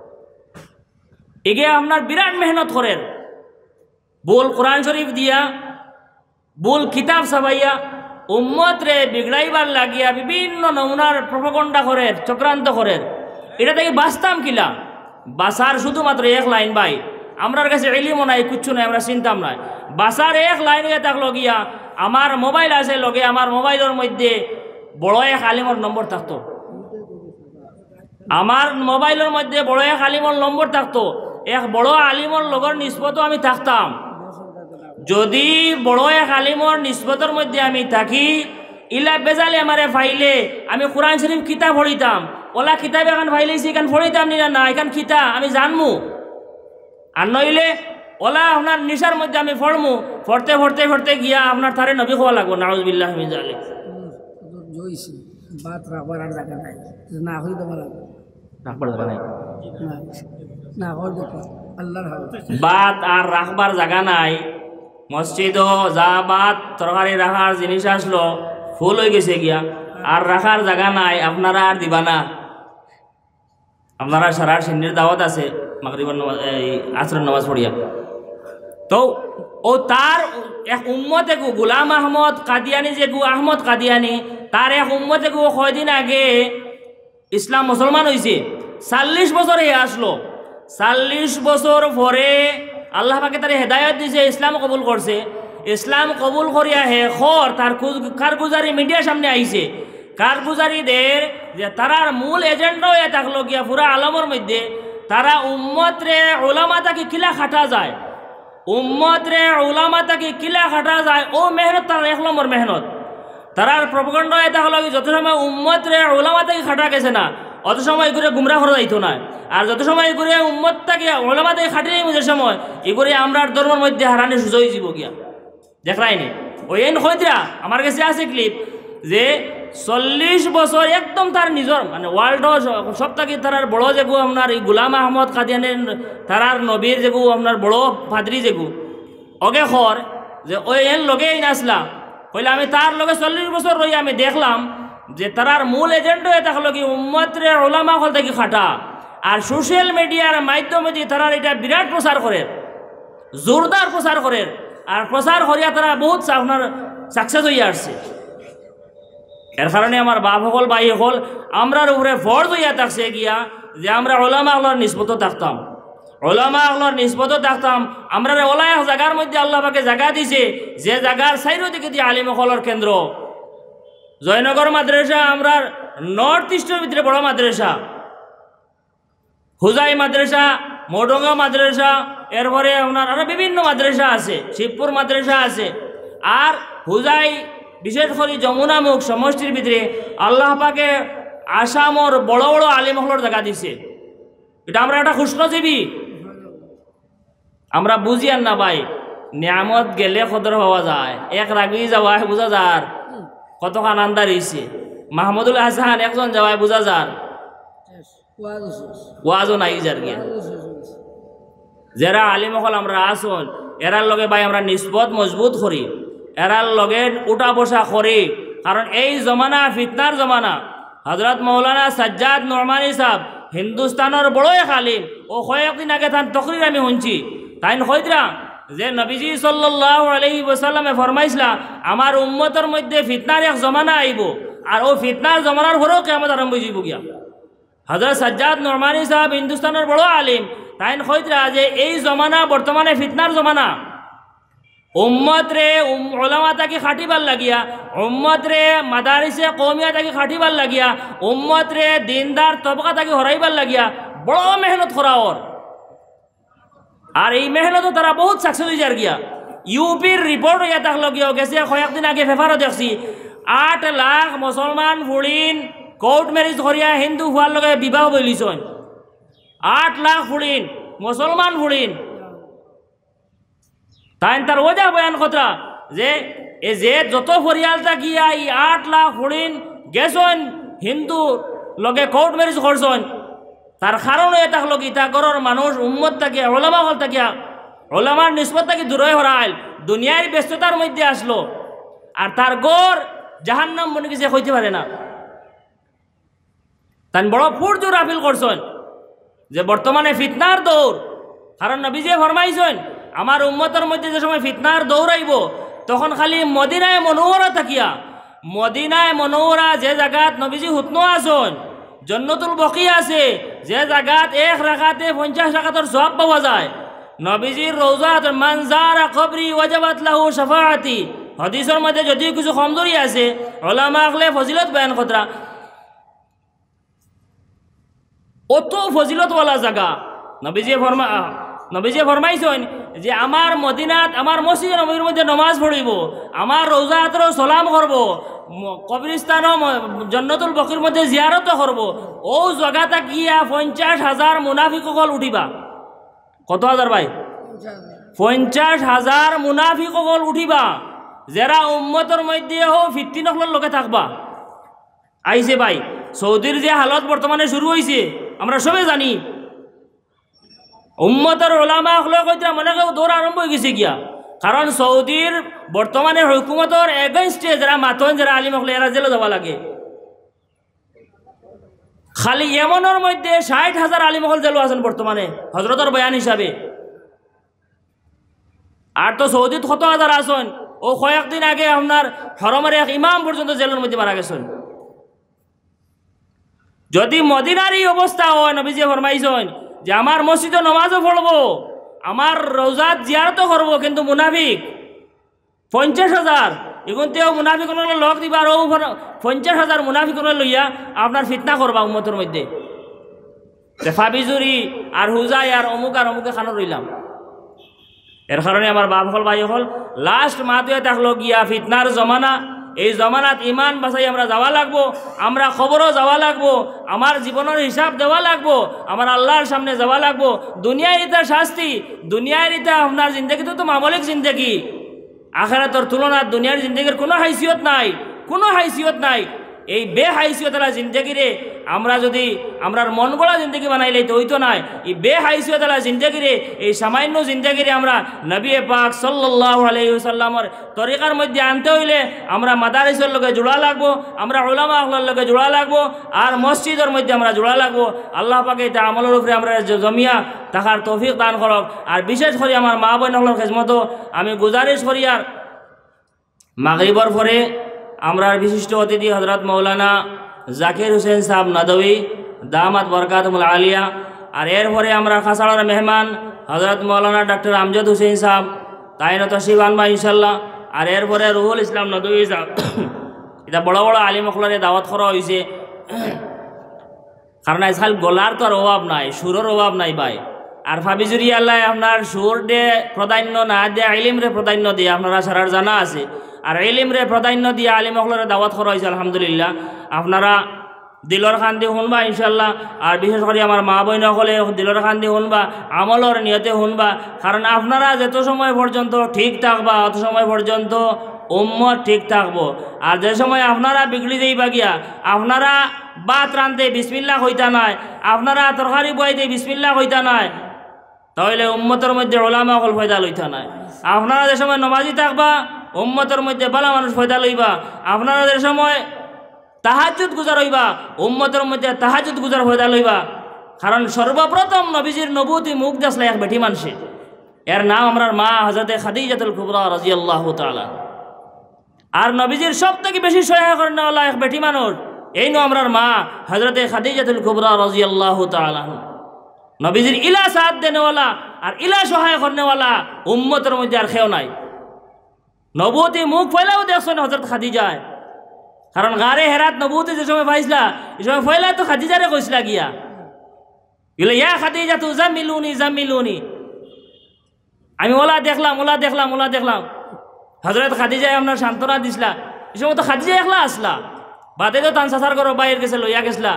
এগে আপনার বিরাট মেহনত করেন, বল কোরআন শরীফ দিয়া বল কিতাব সাবাইয়া উম্মত রে বিগড়াইবার লাগিয়া বিভিন্ন নমুনার প্রপগন্ডা করে চক্রান্ত করে। এটা থেকে বাঁচতাম কিলা, বাসার শুধুমাত্র এক লাইন ভাই, আমরার কাছে এলিমও নাই কিচ্ছু নাই, আমরা চিন্তাম নাই। বাসার এক লাইন হয়ে থাকলো গিয়া আমার মোবাইল আছে লগে, আমার মোবাইলের মধ্যে বড় এক আলিমর নম্বর থাকতো, আমার মোবাইলের মধ্যে বড় এক আলিমর নম্বর থাকতো, এক বড় আলিমর লগর নিষ্পত আমি থাকতাম। যদি বড় এক আলিমর নিষ্পতের মধ্যে আমি থাকি ইলা বেজালে আমারে ফাইলে আমি কোরআন শরীফ কিতাব পড়িতাম, ওলা কিতাব এখন ফাইলেছি এখান পড়িতাম নি না এখান খিতা আমি জানমু। আর নইলে ওলা আপনার নিশার মধ্যে আমি পড়মু, পড়তে পড়তে পড়তে গিয়া আপনার তারে নবী হওয়া লাগবো। নাউজুবিল্লাহ মিন যালিক। বাত রাখবার আর জায়গা নাই, না হই তোমার রাখবার জায়গা নাই, না হল দেখো আল্লাহর হাওয়া বাত আর রাখবার জায়গা নাই। মসজিদ যা বাত তরকারি রাখার জিনিস আসলো ফুল হয়ে গেছে গিয়া, আর রাখার জায়গা নাই, আপনারা আর দিবা না। আপনারা সারার সিন্নির দাওয়াত আছে মাগরিবের নামাজ এই আসরের নামাজ পড়িয়া, তো ও তার এক উম্মত এগু গোলাম আহমদ কাদিয়ানি যে গু আহমদ কাদিয়ানি তার এক উম্মত এগু কয়দিন আগে ইসলাম মুসলমান হয়েছে, চল্লিশ বছর হয়ে আসলো। চল্লিশ বছর পরে আল্লাহ পাকে তার হেদায়ত দিছে, ইসলাম কবুল করছে। ইসলাম কবুল করিয়া হে খর তার কারগুজারি মিডিয়ার সামনে আইছে। কারগুজারিদের যে তারার মূল এজেন্ডাও এ থাকলো গিয়া পুরা আলমের মধ্যে তারা উম্মতরে উলামা তাকে কিলা খাটা যায়, উম্মতরে উলামা তাকে কিলা খাটা যায়, ও মেহনত তার এক নম্বর মেহনত। তারার প্রপগণ্ড এটা হলো যত সময় উম্মতরে উলামা তাকে খাটা গেছে না, অত সময় এগুলো গুমরা করা যাইতো না। আর যত সময় এগুলো উম্মত তাকে উলামা তাকে খাটি নেই বুঝে সময় এগুলো আমরা ধর্মের মধ্যে হারানি সুযোগ যাব গিয়া দেখাইনি। ওই এন হইতরা আমার কাছে আছে ক্লিপ যে চল্লিশ বছর একদম তার নিজের মানে ওয়ার্ল্ড সব থাকি তার বড় যেগু আপনার এই গুলাম আহমদ কাদিয়ানের তারার নবীর যেগু আপনার বড় ফাদরি যেগু অগে খর যে ওই এন লগেই নাচলা কইলে আমি তার লগে চল্লিশ বছর রই আমি দেখলাম যে তারার মূল এজেন্ডা এটা হলো কি উম্মতরে ওলামা হল থেকে খাটা। আর সোশ্যাল মিডিয়ার মাধ্যমে দিয়ে তারা এটা বিরাট প্রচার করে, জোরদার প্রচার করে। আর প্রচার করিয়া তারা বহুত আপনার সাকসেস হইয়া আসছে। এর কারণে আমার বাপ হল ভাই হল আমরার উপরে ফর্জ হইয়া থাকছে গিয়া যে আমরা ওলামা আল্লাহর নিসবত থাকতাম, ওলামা আল্লাহর নিসবত থাকতাম। আমরা ওলা এক জায়গার মধ্যে আল্লাহ পাকে জায়গা দিছে যে জায়গার সাইরো দিকে দিয়ে আলিম হলের কেন্দ্র। জয়নগর মাদ্রাসা আমরা নর্থ ইস্টের ভিতরে বড় মাদ্রাসা, হুজাই মাদ্রাসা, মৌডঙ্গা মাদ্রাসা, এরপরে আপনার আরো বিভিন্ন মাদ্রাসা আছে, শিবপুর মাদ্রাসা আছে। আর হুজাই বিশেষ করে যমুনামুখ সমষ্টির ভিতরে আল্লাহ পাকে আসামর বড় বড় আলিম হলের জায়গা দিছে। এটা আমরা একটা খুশনসিবি, আমরা বুঝি আর না ভাই। নিয়ামত গেলে কদর পাওয়া যায়, এক রাগি যাওয়ায় বোঝা যার কতখান আন্দার হয়েছে। মাহমুদুল হাসান একজন যাওয়ায় বোঝা যার ওয়াজও নাই যার গিয়া। যারা আলিম হল আমরা আসুন এরার লগে ভাই আমরা নিসবত মজবুত করি, এরার লগে উঠা বসা করি। কারণ এই জমানা ফিতনার জমানা। হজরত মৌলানা সাজ্জাদ নোরমানি সাহেব হিন্দুস্তানের বড় এক আলিম, ও কয়েকদিন আগে তার তকরির আমি শুনছি। তাই হইতরা যে নবীজি সাল্লাল্লাহু আলাইহি ওয়াসাল্লামে ফরমাইছিলা আমার উম্মতের মধ্যে ফিতনার এক জমানা আইব, আর ও ফিতনার জমানার পরেও কিয়ামত আরম্ভ হইব গিয়া। হযরত সাজ্জাদ নোরমানি সাহেব হিন্দুস্তানের বড় আলিম, তাই হইতরা যে এই জমানা বর্তমানে ফিতনার জমানা। উম্মত রে উলামা তাকে খাটিবার লাগিয়া, উম্মত রে মাদারিসে কওমিয়া তাকে খাটিবার লাগিয়া, উম্মত রে দিনদার তবকা তাকে হরাইবার লাগিয়া বড় মেহনত করা ওর। আর এই মেহনত তারা বহুত সাকসেস হয়ে যার গিয়া। ইউপির রিপোর্ট হইয়া থাকলো গিয়া গেছে কয়েকদিন আগে পেপারও দেখছি আট লাখ মুসলমান ফুড়িন কোর্ট ম্যারেজ করিয়া হিন্দু হওয়ার লগে বিবাহ বলিছেন। আট লাখ ফুড়িন মুসলমান ফুড়িন। তাই তার ওজা বয়ান কথা যে এ যে যত পরিয়ালটা গিয়া এই আট লাখ ফুড়িন গেছেন হিন্দু লগে কোর্ট ম্যারেজ করছেন, তার কারণে এটা হলো কি তা ঘরের মানুষ উম্মত থাকিয়া ওলামা হল থাকিয়া ওলামার নিসবত থাকি দূরে হরাইল, দুনিয়ার ব্যস্ততার মধ্যে আসলো। আর তার গড় জাহান্নাম বনে কিছু হইতে পারে না। তাই বড় ফুরজোর আপিল করছেন যে বর্তমানে ফিতনার দৌড়। কারণ নবীজি ফরমাইছেন আমার উম্মতের মধ্যে যে সময় ফিতনার দৌড়াইব তখন খালি মদিনায় মনোহরা থাকিয়া, মদিনায় মনোহরা যে জায়গাত নবীজি হুতনো আসন, জন্নতুল বকি আছে যে জায়গাত এক রাকাতে পঞ্চাশ রাকাতের সওয়াব পাওয়া যায়, নবীজির রওজাত মান যারা কবরি ওয়াজাবাত লাহু শাফাআতি হাদিসের মধ্যে যদি কিছু কমজোরি আছে উলামা আগলে ফজিলত বয়ান কতরা অত ফজিলতওয়ালা জায়গা। নবীজি ফরমা নবীজি ফরমাইছেন যে আমার মদিনাত আমার মসজিদে নবীর মধ্যে নমাজ পড়িব, আমার রওজাতর সালাম করব, কবরস্থান জন্নতুল বকির মধ্যে জিয়ারত করব, ও জায়গাটা গিয়া পঞ্চাশ হাজার মুনাফিকসকল উঠিবা। কত হাজার ভাই? পঞ্চাশ হাজার মুনাফিকসকল উঠিবা, যারা উম্মতের মধ্যে হো ফিতনার লগে থাকবা। আইছে ভাই সৌদির যে হালত বর্তমানে শুরু হয়েছে আমরা সবে জানি। উম্মতের ওলামা হলে কইতে মনে কেউ দৌড় আরম্ভ হয়ে গেছে গিয়া। কারণ সৌদির বর্তমানে হুকুমতর এগেনস্টে যারা মাতন যারা আলিম হলে এরা জেলে যাওয়া লাগে। খালি এমনের মধ্যে ষাট হাজার আলিম হল জেলো আছেন বর্তমানে হজরতর বয়ান হিসাবে। আর তো সৌদিত কত হাজার আসেন, ও কয়েকদিন আগে আপনার হরমের এক ইমাম পর্যন্ত জেলের মধ্যে মারা গেছেন। যদি মদিনার এই অবস্থা হয় নবীজি ফরমাইছেন যে আমার মসজিদে নমাজও পড়বো, আমার রোজাত জিয়ারতও করবো, কিন্তু মুনাফিক পঞ্চাশ হাজার এখন তেও মুনাফিক লগ দিবা আর পঞ্চাশ হাজার মুনাফিক লইয়া আপনার ফিতনা করবা উম্মতের মধ্যে। ফাবিজুরি আর হুজাই আর অমুক আর অমুকে খানো রইলাম। এর কারণে আমার বাপ হল ভাই হল লাস্ট মাতুয়ে থাকলো গিয়া ফিতনার জমানা। এই জমানাত ইমান বাঁচাই আমরা যাওয়া লাগবো, আমরা খবরও যাওয়া লাগবো, আমার জীবনের হিসাব দেওয়া লাগবো, আমার আল্লাহর সামনে যাওয়া লাগবো। দুনিয়ার ইটা শাস্তি, দুনিয়ার ইটা আপনার জিন্দগি তো মামলিক জিন্দগি, আখিরাতের তুলনায় দুনিয়ার জিন্দগির কোনো হাইসিয়ত নাই, কোনো হাইসিয়ত নাই। এই বে হাইসিয়তলা জিন্দগিরে আমরা যদি আমরার মন গড়া জিন্দগি বানাইলে তো হইতো নাই। এই বে হাইসিয়তলা জিন্দগিরে এই সামান্য জিন্দগিরে আমরা নবী পাক সাল্লাল্লাহু আলাইহি ওয়াসাল্লামের তরিকার মধ্যে আনতে হইলে আমরা মাদারিসের লগে জোড়া লাগবো, আমরা উলামা আহলার লগে জোড়া লাগবো, আর মসজিদের মধ্যে আমরা জোড়া লাগবো। আল্লাহ পাকে এটা আমলের উপরে আমরা জমিয়া থাকার তৌফিক দান করক। আর বিশেষ করে আমার মা বোন হলের খেজমত আমি গুজারিশ করি, আর মাগরিবর পরে আমরা বিশিষ্ট অতিথি হজরত মৌলানা জাকির হুসেন সাহেব নাদবী দামাত বরকাতুল আলিয়া, আর এরপরে আমরা খাসাড়ার মেহমান হজরত মৌলানা ডক্টর আমজদ হুসেন সাহেব তাইন তশরিফ আনবা ইনশাল্লাহ। আর এরপরে রুহুল ইসলাম নদী সাহেব, এটা বড় বড় আলিম অখলারে দাওয়াত করা হয়েছে। কারণ আজকাল গলার তো আর অভাব নাই, সুরের অভাব নাই ভাই। আর ফাবিজুরি আল্লাহ আপনার সুর দে প্রাধান্য না দিয়ে আলিম রে প্রাধান্য দিয়ে আপনারা সারার জানা আছে। আর এলিম রে প্রাধান্য দিয়ে আলিম অখলারে দাওয়াত করা হয়েছে আলহামদুলিল্লাহ। আপনারা দিলর খান দিয়ে শুনবা ইনশাল্লাহ। আর বিশেষ করে আমার মা বইন সকলে দিলর খান দিয়ে শুনবা, আমলর নিয়তে শুনবা। কারণ আপনারা যত সময় পর্যন্ত ঠিক থাকবা অত সময় পর্যন্ত উম্মত ঠিক থাকবো। আর যে সময় আপনারা বিগড়ি যাইবা গিয়া, আপনারা বাত রানতে বিসমিল্লাহ হইতা নাই, আপনারা তরকারি বইতে বিসমিল্লাহ হইতা নাই, তাহলে উম্মতের মধ্যে ওলামা হল ফয়দা লইতা নাই। আপনারা যে সময় নমাজি থাকবা উম্মতের মধ্যে বালা মানুষ ফয়দা লইবা। আপনারা যে সময় তাহাজ্জুদ গুজার হইবা উম্মতের মধ্যে তাহাজ্জুদ গুজার ফয়দা লইবা। কারণ সর্বপ্রথম নবীজির নবুতি মুখ দেখলা এক বেটি মানুষে, এর নাম আমরা মা হযরতে খাদিজাতুল কুবরা রাদিয়াল্লাহু তাআলা। আর নবীজির সব থেকে বেশি সহায় করেন আল্লাহ এক বেটি মানুষ, এই নো আমরার মা হযরতে খাদিজাতুল কুবরা রাদিয়াল্লাহু তাআলা। নবীজির ইলা সাথ দেনেওয়ালা আর ইলা সহায় করেনেওয়ালা উম্মতের মধ্যে আর কেউ নাই। নবুতি মুখ ফয়লাও দেখছেন হযরত খাদিজায়, কারণ গারে হেরাত নবুতি যে সময় পাইছিলা এই সময় ফয়লা তো খাদিজারে কইছিলা গিয়া বলে ইয়া খাদিজা তু জামিলুনি জামিলুনি, আমি ওলা দেখলাম ওলা দেখলাম ওলা দেখলাম। হযরত খাদিজায় আপনার সান্ত্বনা দিছিলা, এই সময় তো খাদিজা একলা আসলা, বাদে তো তান সাসার করো বাইর গেছে লইয়া গেছিলা।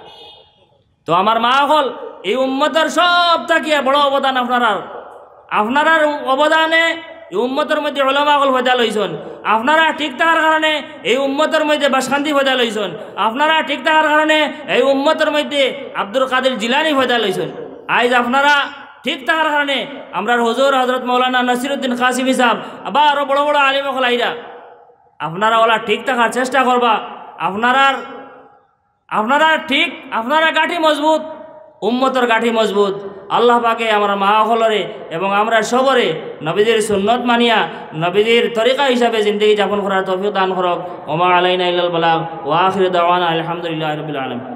তো আমার মা হল এই উম্মতের সব থাকিয়া বড় অবদান আপনার, আপনার অবদানে এই উম্মতের মধ্যে ওলামা হল ফয়দা লইছেন। আপনারা ঠিক থাকার কারণে এই উম্মতের মধ্যে বাসখান্তি ফয়দা লইছেন। আপনারা ঠিক থাকার কারণে এই উম্মতের মধ্যে আব্দুল কাদের জিলানি ফয়দা লইছেন। আজ আপনারা ঠিক থাকার কারণে আমরা হুজুর হযরত মৌলানা নাসিরউদ্দিন কাসিমি সাহেব আবার আরো বড় বড় আলিম হল আইরা। আপনারা ওলা ঠিক থাকার চেষ্টা করবা। আপনারা আপনারা ঠিক আপনারা গাঠি মজবুত, উম্মতের গাঠি মজবুত। আল্লাহ পাকে আমরা মা হলরে এবং আমরা সবরে নবীজির সুন্নত মানিয়া নবীজির তরিকা হিসাবে জিন্দগি যাপন করার তৌফিক দান করক। ওমা আলাইনা ইল্লাল বালাগ ওয়া আখিরু দাওয়ানা আলহামদুলিল্লাহি রাব্বিল আলামিন।